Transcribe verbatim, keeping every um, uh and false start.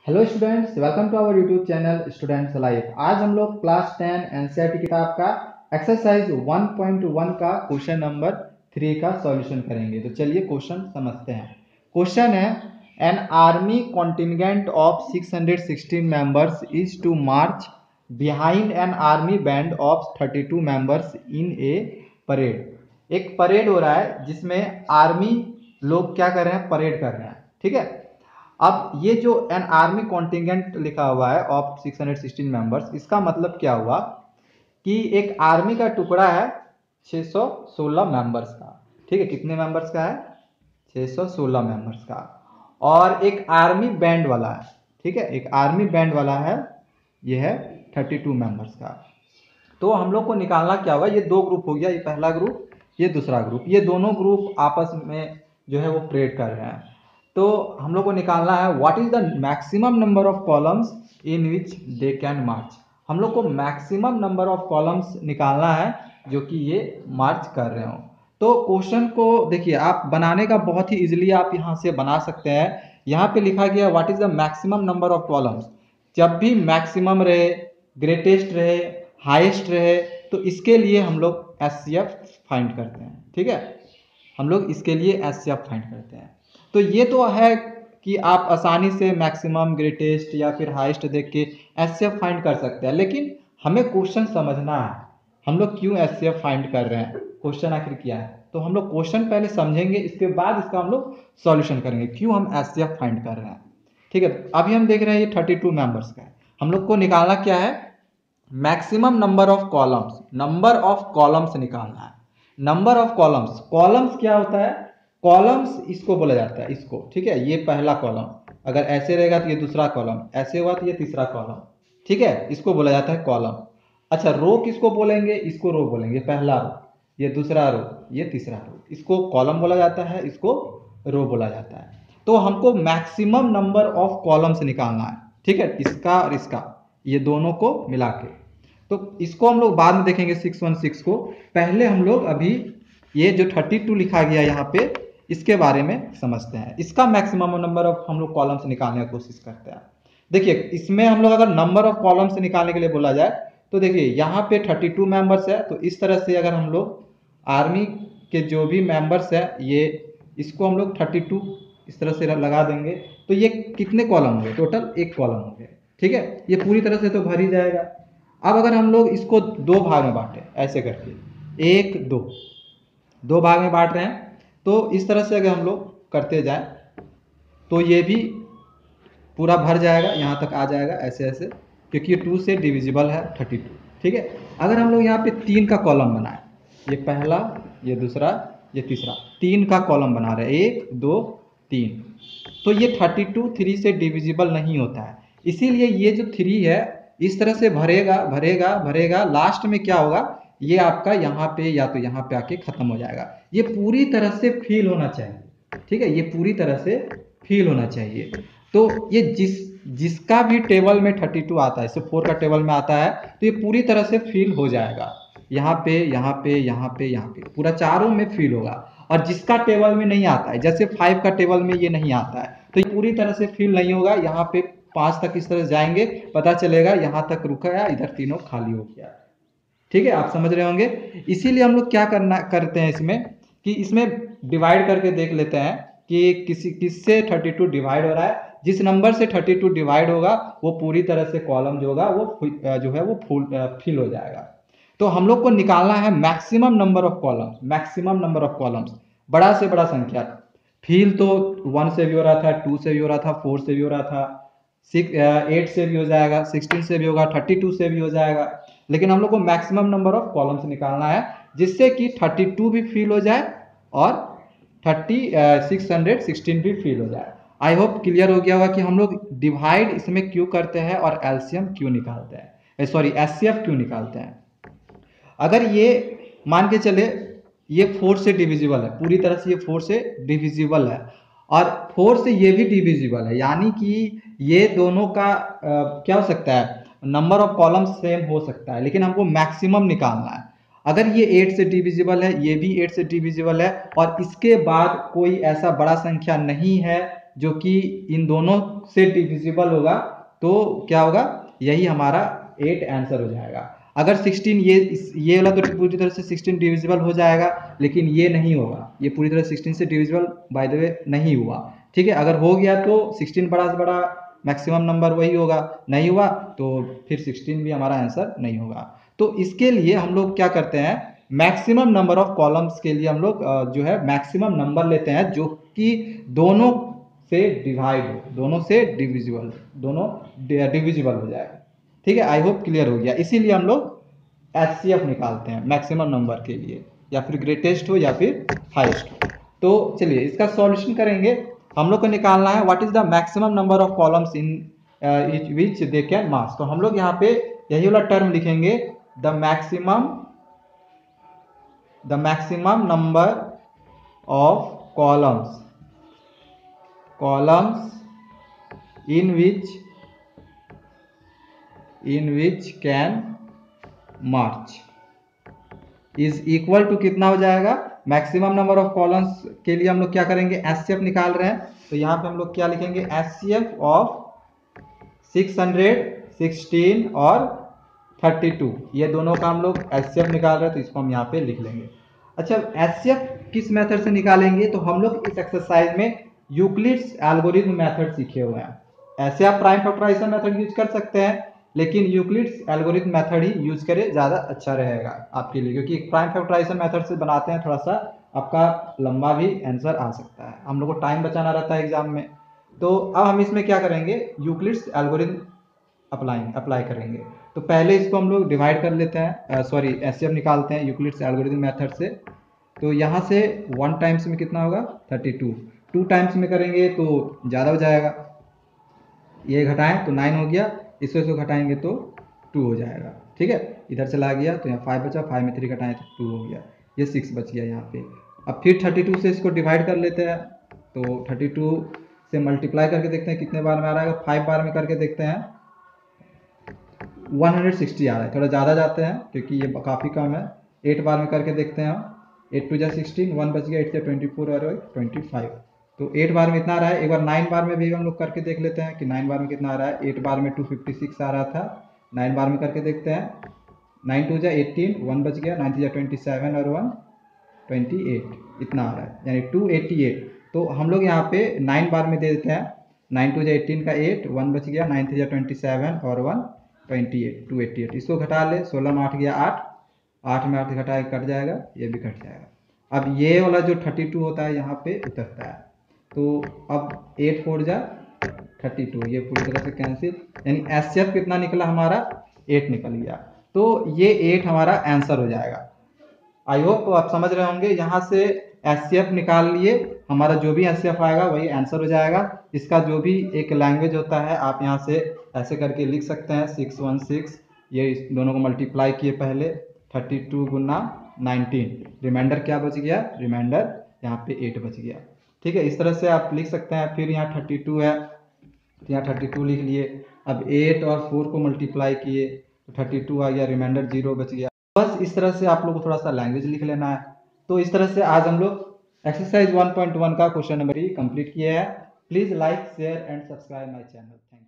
Hello students, welcome to our YouTube channel students life. आज हम लोग क्लास टेन एनसीईआरटी किताब का एक्सरसाइज वन पॉइंट वन का क्वेश्चन नंबर थ्री का सॉल्यूशन करेंगे। तो चलिए क्वेश्चन समझते हैं। क्वेश्चन है, an army contingent of six hundred sixteen members is to march behind an army band of thirty two members in a parade. एक parade हो रहा है जिसमें आर्मी लोग क्या कर रहे हैं, परेड कर रहे हैं। ठीक है, अब ये जो एन आर्मी कॉन्टिंजेंट लिखा हुआ है of six hundred sixteen members, इसका मतलब क्या हुआ कि एक आर्मी का टुकड़ा है छह सौ सोलह मेंबर्स का। ठीक है, कितने मेंबर्स का है? छह सौ सोलह मेंबर्स का। और एक आर्मी बैंड वाला है। ठीक है, एक आर्मी बैंड वाला है, ये है थर्टी टू मेंबर्स का। तो हम लोग को निकालना क्या होगा, ये दो ग्रुप हो गया, ये पहला ग्रुप, ये दूसरा ग्रुप। ये दोनों ग्रुप आपस में जो है वो परेड कर रहे हैं। तो हम लोग को निकालना है what is the maximum number of columns in which they can march. हम लोग को मैक्सिमम नंबर ऑफ कॉलम्स निकालना है जो कि ये मार्च कर रहे हो। तो क्वेश्चन को देखिए, आप बनाने का बहुत ही इजीली आप यहाँ से बना सकते हैं। यहाँ पे लिखा गया what is the maximum number of columns. जब भी मैक्सिमम रहे, ग्रेटेस्ट रहे, हाईएस्ट रहे, तो इसके लिए हम लोग एस सी एफ फाइंड करते हैं। ठीक है, हम लोग इसके लिए एस सी एफ फाइंड करते हैं। तो ये तो है कि आप आसानी से मैक्सिमम, ग्रेटेस्ट या फिर हाईएस्ट देख के एस सी एफ फाइंड कर सकते हैं, लेकिन हमें क्वेश्चन समझना है हम लोग क्यों एस सी एफ फाइंड कर रहे हैं, क्वेश्चन आखिर क्या है। तो हम लोग क्वेश्चन पहले समझेंगे, इसके बाद इसका हम लोग सॉल्यूशन करेंगे क्यों हम एस सी एफ फाइंड कर रहे हैं। ठीक है, अभी हम देख रहे हैं ये थर्टी टू मेंबर्स का है। हम लोग को निकालना क्या है, maximum number of columns. Number of columns निकालना है। नंबर ऑफ कॉलम्स, कॉलम्स क्या होता है? कॉलम्स इसको बोला जाता है, इसको। ठीक है, ये पहला कॉलम, अगर ऐसे रहेगा तो ये दूसरा कॉलम, ऐसे हुआ तो ये तीसरा कॉलम। ठीक है, इसको बोला जाता है कॉलम। अच्छा, रो किसको बोलेंगे? इसको रो बोलेंगे। पहला रो, ये दूसरा रो, ये तीसरा रो, इसको कॉलम बोला जाता है, इसको रो बोला जाता है। तो हमको मैक्सिमम नंबर ऑफ कॉलम्स निकालना है। ठीक है, इसका और इसका, ये दोनों को मिला के। तो इसको हम लोग बाद में देखेंगे सिक्स वन सिक्स को। पहले हम लोग अभी ये जो थर्टी टू लिखा गया यहाँ पे, इसके बारे में समझते हैं। इसका मैक्सिमम नंबर ऑफ हम लोग कॉलम्स निकालने की कोशिश करते हैं। देखिए, इसमें हम लोग अगर नंबर ऑफ कॉलम्स निकालने के लिए बोला जाए तो देखिए यहाँ पे थर्टी टू मेंबर्स है, तो इस तरह से अगर हम लोग आर्मी के जो भी मेंबर्स है, ये इसको हम लोग थर्टी टू इस तरह से लगा देंगे, तो ये कितने कॉलम हो गए? टोटल एक कॉलम हो गए। ठीक है, ये पूरी तरह से तो भर ही जाएगा। अब अगर हम लोग इसको दो भाग में बांटे, ऐसे करके, एक दो दो भाग में बांट रहे हैं, तो इस तरह से अगर हम लोग करते जाए तो ये भी पूरा भर जाएगा, यहाँ तक आ जाएगा ऐसे ऐसे, क्योंकि ये टू से डिविजिबल है थर्टी टू। ठीक है, अगर हम लोग यहाँ पे तीन का कॉलम बनाए, ये पहला, ये दूसरा, ये तीसरा, तीन का कॉलम बना रहे हैं, एक दो तीन, तो ये थर्टी टू थ्री से डिविजिबल नहीं होता है। इसीलिए ये जो थ्री है इस तरह से भरेगा भरेगा भरेगा, लास्ट में क्या होगा, ये आपका यहाँ पे या तो यहाँ पे आके खत्म हो जाएगा। ये पूरी तरह से फिल होना चाहिए। ठीक है, ये पूरी तरह से फिल होना चाहिए। तो ये जिस जिसका भी टेबल में थर्टी टू आता है, जैसे फोर का टेबल में आता है, तो ये पूरी तरह से फिल हो जाएगा। यहाँ पे यहाँ पे यहाँ पे यहाँ पे पूरा चारों में फिल होगा। और जिसका टेबल में नहीं आता है, जैसे फाइव का टेबल में ये नहीं आता है, तो ये पूरी तरह से फिल नहीं होगा। यहाँ पे पांच तक इस तरह जाएंगे, पता चलेगा यहाँ तक रुका है, इधर तीनों खाली हो गया। ठीक है, आप समझ रहे होंगे। इसीलिए हम लोग क्या करना करते हैं इसमें, कि इसमें डिवाइड करके देख लेते हैं कि किसी किससे थर्टी टू डिवाइड हो रहा है। जिस नंबर से थर्टी टू डिवाइड होगा वो पूरी तरह से कॉलम जो होगा वो जो है वो फुल फिल हो जाएगा। तो हम लोग को निकालना है maximum number of columns. Maximum number of columns, बड़ा से बड़ा संख्या। फिल तो वन से भी हो रहा था, टू से भी हो रहा था, फोर से भी हो रहा था, सिक्स एट से भी हो जाएगा, सिक्सटीन से भी होगा, थर्टी टू से भी हो जाएगा। लेकिन हम लोग को मैक्सिमम नंबर ऑफ कॉलम्स निकालना है, जिससे कि थर्टी टू भी फिल हो जाए और थर्टी सिक्स हंड्रेड सिक्सटीन भी फिल हो जाए। आई होप क्लियर हो गया होगा कि हम लोग डिवाइड इसमें क्यों करते हैं और एलसीएम क्यों निकालते हैं, सॉरी एचसीएफ क्यों निकालते हैं। अगर ये मान के चले ये फोर से डिविजिबल है, पूरी तरह से ये फोर से डिविजिबल है, और फोर से ये भी डिविजिबल है, यानी कि ये दोनों का आ, क्या हो सकता है, नंबर ऑफ कॉलम्स सेम हो सकता है, लेकिन हमको मैक्सिमम निकालना है। अगर ये एट से डिविजिबल है, ये भी एट से डिविजिबल है, और इसके बाद कोई ऐसा बड़ा संख्या नहीं है जो कि इन दोनों से डिविजिबल होगा, तो क्या होगा, यही हमारा एट आंसर हो जाएगा। अगर सिक्सटीन, ये ये वाला तो पूरी तरह से सिक्सटीन डिविजिबल हो जाएगा, लेकिन ये नहीं होगा, ये पूरी तरह सिक्सटीन से डिविजिबल बाय द वे नहीं हुआ, ठीक है। अगर हो गया तो सिक्सटीन बड़ा से बड़ा मैक्सिमम नंबर वही होगा, नहीं हुआ तो फिर सिक्सटीन भी हमारा आंसर नहीं होगा। तो इसके लिए हम लोग क्या करते हैं, मैक्सिमम नंबर ऑफ कॉलम्स के लिए हम लोग जो है मैक्सिमम नंबर लेते हैं जो कि दोनों से डिवाइड हो, दोनों से डिविजिबल, दोनों डिविजिबल हो जाएगा, ठीक है। आई होप क्लियर हो गया। इसीलिए हम लोग एच सी एफ निकालते हैं मैक्सिमम नंबर के लिए, या फिर ग्रेटेस्ट हो या फिर हाइस्ट हो। तो चलिए इसका सॉल्यूशन करेंगे। हम लोग को निकालना है what is the maximum number of columns in which they can marks. तो हम लोग यहाँ पे यही वाला टर्म लिखेंगे, the maximum the maximum number of columns columns in which in which can march is equal to कितना हो जाएगा, मैक्सिमम नंबर ऑफ कॉलम्स के लिए हम लोग क्या करेंगे, एच सी एफ निकाल रहे हैं, तो यहाँ पे हम लोग क्या लिखेंगे, H C F of six hundred sixteen और थर्टी टू, ये दोनों का हम लोग एच सी एफ निकाल रहे हैं, तो इसको हम यहाँ पे लिख लेंगे। अच्छा, एच सी एफ किस मेथड से निकालेंगे, तो हम लोग इस एक्सरसाइज में यूक्लिड्स एल्गोरिथम मेथड सीखे हुए हैं। ऐसे आप प्राइम फैक्टराइजेशन मेथड यूज कर सकते हैं, लेकिन यूक्लिड्स एल्गोरिथम मेथड ही यूज करें, ज़्यादा अच्छा रहेगा आपके लिए, क्योंकि प्राइम फैक्टराइजेशन मेथड से बनाते हैं थोड़ा सा आपका लंबा भी आंसर आ सकता है, हम लोग को टाइम बचाना रहता है एग्जाम में। तो अब हम इसमें क्या करेंगे, यूक्लिड्स एल्गोरिथम अप्लाई अप्लाई करेंगे। तो पहले इसको हम लोग डिवाइड कर लेते हैं, सॉरी एच सी एफ निकालते हैं यूक्लिड्स एल्गोरिथम मेथड से। तो यहाँ से वन टाइम्स में कितना होगा, थर्टी टू, टू टाइम्स में करेंगे तो ज़्यादा हो जाएगा, ये घटाएं तो नाइन हो गया, इसको इसको घटाएंगे तो टू हो जाएगा, ठीक है। इधर चला गया तो यहाँ फाइव बचा, फाइव में थ्री घटाएं तो टू हो गया, ये सिक्स बच गया यहाँ पे। अब फिर थर्टी टू से इसको डिवाइड कर लेते हैं, तो थर्टी टू से मल्टीप्लाई करके देखते हैं कितने बार में आ रहा है, फाइव बार में करके देखते हैं वन हंड्रेड सिक्सटी आ रहा है, थोड़ा ज़्यादा जाते हैं क्योंकि ये काफ़ी कम है। एट बार में करके देखते हैं हम, एट टू जा सिक्सटीन, वन बच गया, एट से ट्वेंटी फोर और ट्वेंटी फाइव, तो एट बार में इतना आ रहा है। एक बार नाइन बार में भी हम लोग करके देख लेते हैं कि नाइन बार में कितना आ रहा है। एट बार में टू फिफ्टी सिक्स आ रहा था, नाइन बार में करके देखते हैं, नाइन टू जा एटीन, वन बच गया, नाइन थ्री जा ट्वेंटी सेवन और वन ट्वेंटी एट, इतना आ रहा है, यानी टू एटी एट। तो हम लोग यहाँ पे नाइन बार में दे देते हैं, नाइन टू जा एटीन का एट, वन बच गया, नाइन थ्री जा ट्वेंटी सेवन और one twenty eight, two eighty eight, इसको घटा ले, सोलह में आठ गया आठ, आठ में आठ घटाए कट जाएगा, ये भी कट जाएगा। अब ये वाला जो थर्टी टू होता है यहाँ पे उतरता है, तो अब एट फोर जा थर्टी टू, ये पूरी तरह से कैंसिल, यानी एच सी एफ कितना निकला हमारा, एट निकल गया। तो ये एट हमारा आंसर हो जाएगा। आई होप आप समझ रहे होंगे, यहाँ से एच सी एफ निकाल लिए, हमारा जो भी एच सी एफ आएगा वही आंसर हो जाएगा। इसका जो भी एक लैंग्वेज होता है आप यहाँ से ऐसे करके लिख सकते हैं, सिक्स वन सिक्स, ये इस दोनों को मल्टीप्लाई किए पहले, थर्टी टू गुना नाइनटीन, रिमाइंडर क्या बच गया, रिमाइंडर यहाँ पे एट बच गया, ठीक है। इस तरह से आप लिख सकते हैं। फिर यहाँ थर्टी टू है तो यहाँ थर्टी टू लिख लिए, अब एट और फोर को मल्टीप्लाई किए तो थर्टी टू आ गया, रिमाइंडर जीरो बच गया। बस इस तरह से आप लोग को थोड़ा सा लैंग्वेज लिख लेना है। तो इस तरह से आज हम लोग एक्सरसाइज वन पॉइंट वन का क्वेश्चन नंबर ही कंप्लीट किया है। Please like share and subscribe my channel. Thank you.